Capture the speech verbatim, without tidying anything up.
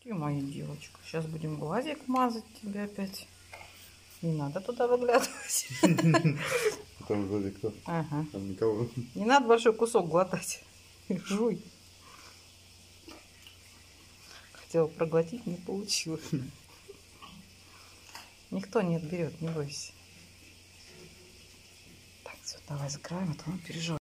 Ты моя девочка. Сейчас будем глазик мазать тебе опять. Не надо туда выглядывать. Там сзади кто? Ага. Там никого. Не надо большой кусок глотать. Жуй. Хотела проглотить, не получилось. Никто не отберет, не бойся. Так, все, давай закроем, а то он переживает.